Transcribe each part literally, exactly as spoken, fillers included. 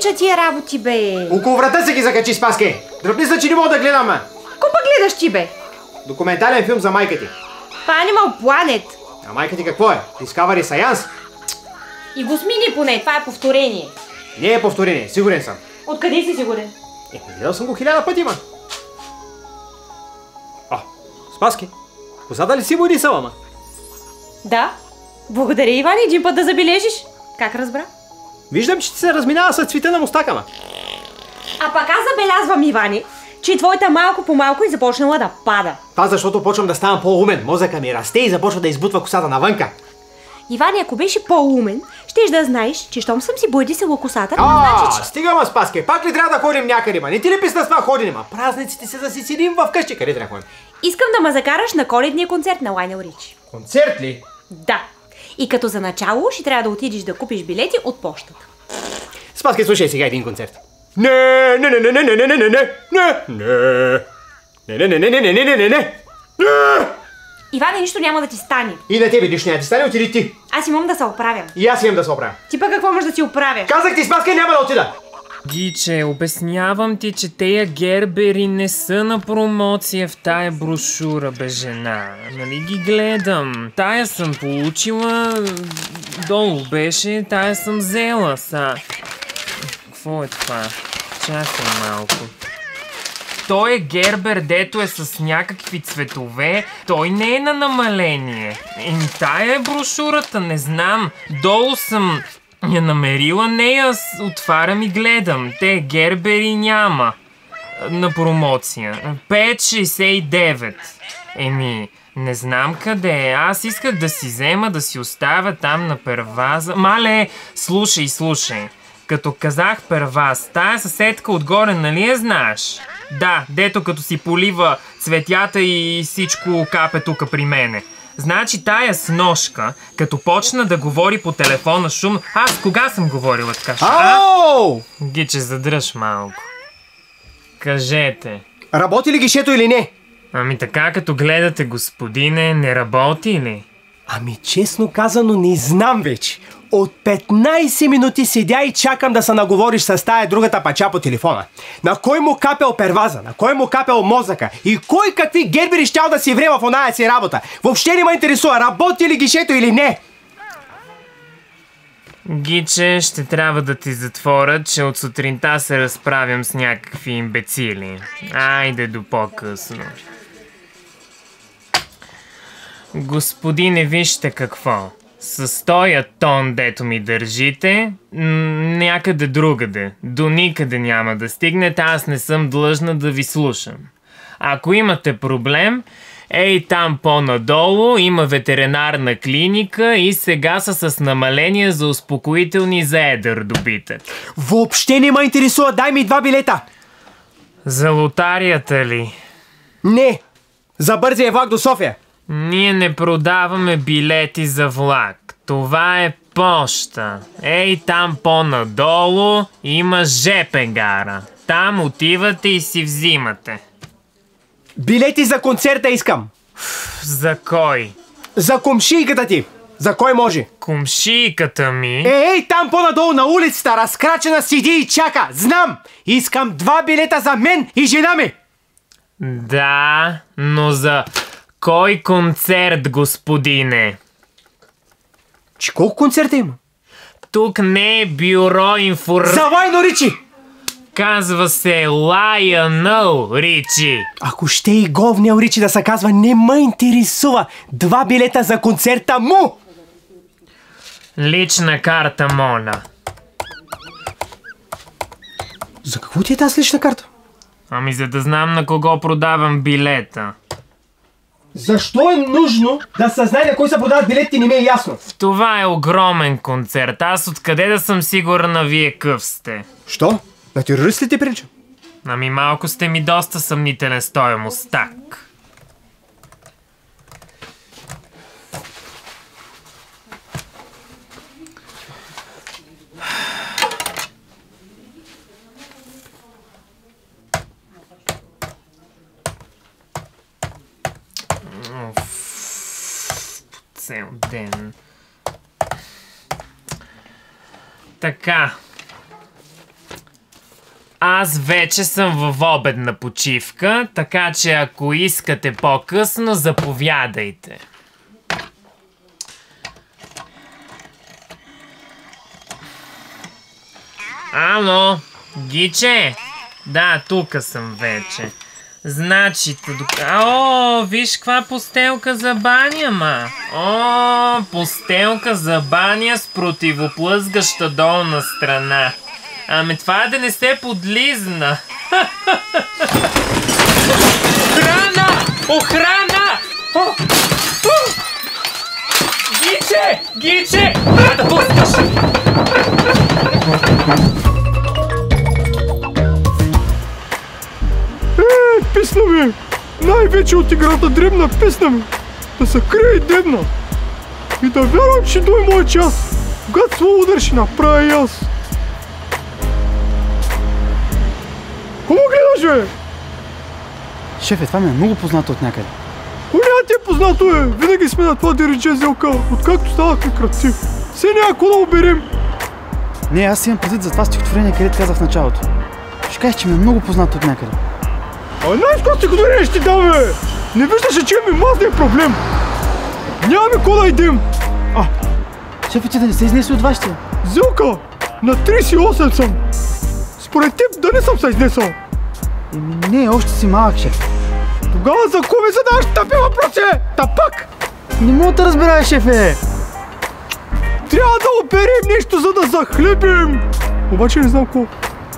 тича тия работи, бе? Около врата се ги закачи, Спаске. Дръпни се, че не мога да гледам, ма. Ко пък гледаш ти, бе? Документален филм за майка ти. Това е Animal Planet. А майка ти какво е? Discovery Science? И го смени поне, това е повторение. Не е повторение, сигурен съм. Откъде си сигурен? Е, гледал съм го хиляда пъти, ма. О, Спаски, косата ли си му рисала, ма? Да. Благодаря, Иван, един път да забележиш. Как разбра? Виждам, че ти се разминава с цвета на мустака, ма. А пък аз забелязвам, Иване, че твоята малко по малко е започнала да пада. Това защото почвам да ставам по-умен. Мозъка ми расте и започва да избутва косата навънка. Иване, ако беше по-умен, щеш да знаеш, че щом съм си бъдисала косата, А, значи, че... стига, ма, Спаске, пак ли трябва да ходим някъде, ма? Не ти ли писна с това ходене, ма? Празниците се да си седим в къщи. Къде трябва да ходим? Искам да ме закараш на коледния концерт на Лайнел Ричи. Концерт ли? Да. И като за начало ще трябва да отидеш да купиш билети от почтата. Спаске, слушай сега един концерт. Не, не, не, не, не, не, не, не, не, не, не, не, не, не, не, не, не, не, не, не. Иване, нищо няма да ти стане. И на тебе нищо няма да ти стане, отиди ти. Аз имам да се оправям. И аз имам да се оправя. Ти пък какво можеш да си оправяш? Казах ти, Спаске, няма да отида. Гиче, обяснявам ти, че тея гербери не са на промоция в тая брошура, бе, жена. Нали ги гледам? Тая съм получила, долу беше, тая съм взела, са. Какво е това? Чакай малко. Той е гербер, дето е с някакви цветове, той не е на намаление. Еми, тая е брошурата, не знам. Долу съм я намерила нея, отварям и гледам. Те гербери няма на промоция. пет шейсет и девет. Еми, не знам къде е. Аз исках да си взема, да си оставя там на перваза. Мале, слушай, слушай. Като казах перваз, тая съседка отгоре, нали я знаеш? Да, дето като си полива цветята и всичко капе тука при мене. Значи тая сношка, като почна да говори по телефона шум... Аз кога съм говорила така? Ау! Гиче, задръж малко. Кажете. Работи ли гишето или не? Ами така, като гледате, господине, не работи ли? Ами честно казано не знам вече. От петнайсет минути седя и чакам да се наговориш с тая другата пача по телефона. На кой му капел перваза, на кой му капел мозъка и кой какви гербери щял да си врева в оная си работа. Въобще не ме интересува, работи ли гишето или не. Гиче, ще трябва да ти затворя, че от сутринта се разправям с някакви имбецили. Айде до по-късно. Господине, вижте какво. С тоя тон, дето ми държите, някъде другаде, до никъде няма да стигнете, аз не съм длъжна да ви слушам. Ако имате проблем, ей там по-надолу има ветеринарна клиника и сега са с намаление за успокоителни за едър добитък. Въобще не ме интересува, дай ми два билета. За лотарията ли? Не, за бързия влак до София. Ние не продаваме билети за влак. Това е поща. Ей, там по-надолу има жепе гара. Там отивате и си взимате. Билети за концерта искам. За кой? За комшийката ти. За кой може? Комшийката ми? Е, ей, там по-надолу на улицата, разкрачена седи и чака. Знам! Искам два билета за мен и жена ми. Да, но за... Кой концерт, господине? Че колко концерта има? Тук не е бюро инфор... За Лайнел Ричи! Казва се Лайнел Ричи. Ако ще и говнел Ричи да се казва, не ме интересува. Два билета за концерта му! Лична карта, моля. За какво ти е тази лична карта? Ами за да знам на кого продавам билета. Защо е нужно да се знае на кой се продават билети, не ми е ясно. Това е огромен концерт. Аз откъде да съм сигурна вие къв сте? Що? На терорист ли те прилича? Ами малко сте ми доста съмнителен с този мустак. Цел ден. Така. Аз вече съм в обедна почивка, така че ако искате по-късно, заповядайте. Ало, Гиче? Да, тук съм вече. Значи, о, виж каква постелка за баня, ма. О, постелка за баня с противоплъзгаща долна страна. Ами това да не се подлизна. Охрана! Охрана! Гиче! Гиче! Трябва да пускаш! Е, писна ми! Най-вече от играта дребна писна ми! Да се крие и дебна! И да вярвам, че дой мой час! Когато своя удар ще направя и аз! Хубаво гледаш, бе! Шефе, това ми е много познато от някъде. Кой няма ти е познато, е? Винаги сме на това диридже зелка, откакто ставахме кръци. Все няма какво да оберем. Не, аз имам предвид за това стихотворение, където казах в началото. Ще кажеш, че ми е много познато от някъде. А най-скоро стихотворение ще ти дам, бе! Не виждаш, че имаме мазния проблем. Нямаме какво да идем. А, шефе, ти да не се изнеси от вашите. Зелка, на тридесет и осем съм. Според теб да не съм се изнесъл. Не, още си малък, шеф. Тогава за кого ми задаваш тъпи въпроси, бе? Тапак! Не мога да разбираш, шефе. Трябва да оберем нещо, за да захлебим. Обаче не знам какво.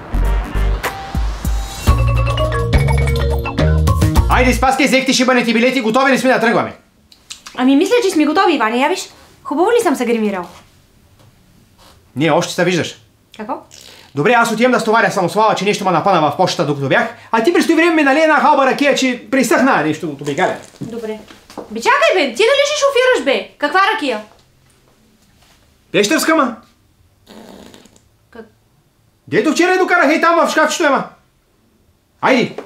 Айде, Спаски, взехте шибаните билети, готови ли сме да тръгваме? Ами мисля, че сме готови, Иване, я виж. Хубаво ли съм се гримирал? Не, още се виждаш. Какво? Добре, аз отивам да стоваря самосвала, че нещо ме напана в почтата, докато бях, а ти през това време ми нали една халба ракия, че присъхна нещо от обигаля. Добре. Бе, чакай, бе, ти дали ще шофираш, бе? Каква ракия? Пещерска, ма? Как? Дето вчера я докарах и там в шкафчето, ема. Айди!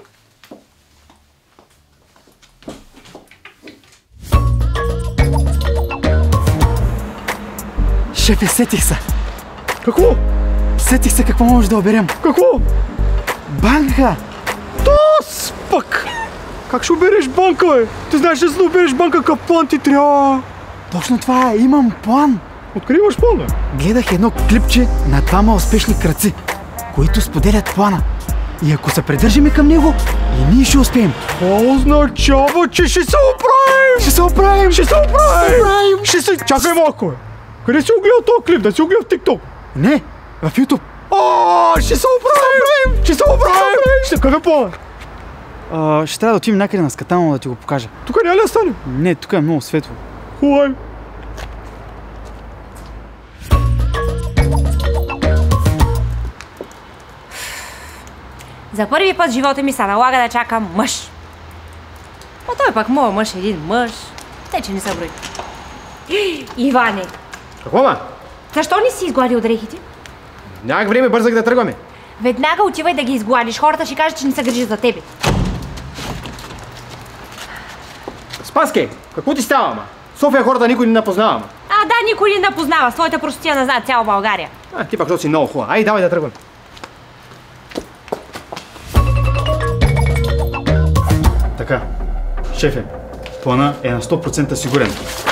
Шефе, сетих се. Какво? Сетих се какво може да оберем. Какво? Банка! Тос пък! Как ще обереш банка, бе? Ти знаеш, че за да обереш банка, какъв план ти трябва? Точно това е, имам план. Откъде имаш план, бе? Гледах едно клипче на двама успешни крадци, които споделят плана. И ако се придържаме към него, и ние ще успеем. Това означава, че ще се оправим! Ще се оправим! Ще се оправим! Ще се... Чакай малко, бе! Къде си го гледал този клип? Да си го гледал в TikTok? Не, в YouTube. О, ще се оправим! Ще се оправим! Ще... Какъв е план? А, ще трябва да отидем някъде на Скатаново да ти го покажа. Тук няма ли да стане? Не, тук е много светло. Хубаво. За първи път в живота ми се налага да чакам мъж. Но той пък моят мъж е един мъж. Те, че не са брои. Иване, Какво, ма? защо не си изгладил дрехите? Нямах време, бързах да тръгваме. Веднага отивай да ги изгладиш. Хората ще кажат, че не се грижат за тебе. Спаски, какво ти става, ма? София хората никой не напознава, ма. А, да, никой не напознава. С твоята простотия не знаят цяла България. А, ти пак си много хубава. Айде, давай да тръгваме. Така, шефе, плана е на сто процента сигурен.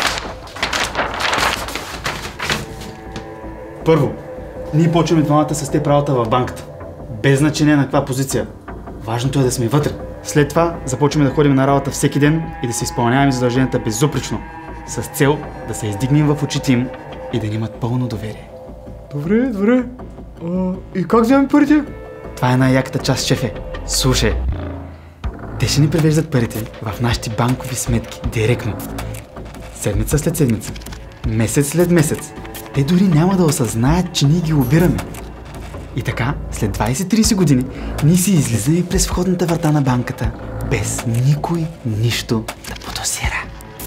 Първо, ние почваме двамата с те правата в банката. Без значение на каква позиция. Важното е да сме вътре. След това започваме да ходим на работа всеки ден и да се изпълняваме задълженията безупречно. С цел да се издигнем в очите им и да ни имат пълно доверие. Добре, добре. А, и как вземем парите? Това е най-яката част, шефе. Слушай, те ще ни превеждат парите в нашите банкови сметки директно. Седмица след седмица, месец след месец. Те дори няма да осъзнаят, че ние ги обираме. И така, след двайсет-трийсет години, ние си излизаме през входната врата на банката, без никой нищо да подозира.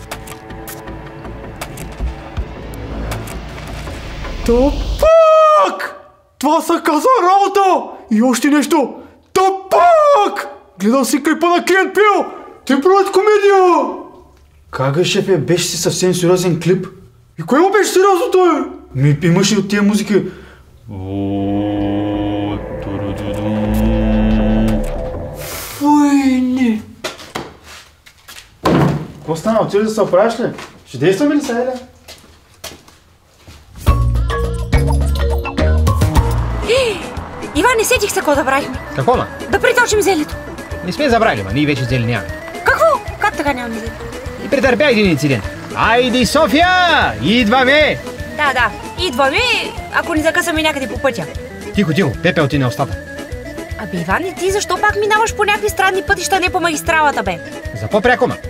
Тапак! Това са каза работа! И още нещо! Тапак! Гледал си клипа на Клиент Пил! Ти правят комедия! Как е, шефе? Беше си съвсем сериозен клип. И кое му беше сериозното, е? Ми имаше от тия музики. А, отиде да се оправиш ли? Ще действаме ли сега, Еля? Иван, не сетих се какво да правим. Какво, ма? Да приточим зелето. Не сме забрали, ма ние вече зели нямаме. Какво? Как така нямаме зелето? И претърпя един инцидент. Айди, София! Идваме! Да, да. Идваме, ако ни закъсаме някъде по пътя. Тихо, тихо, пепел ти не остата. Абе, Иване, ти защо пак минаваш по някакви странни пътища, не по магистралата, бе? За по-пряко, ма.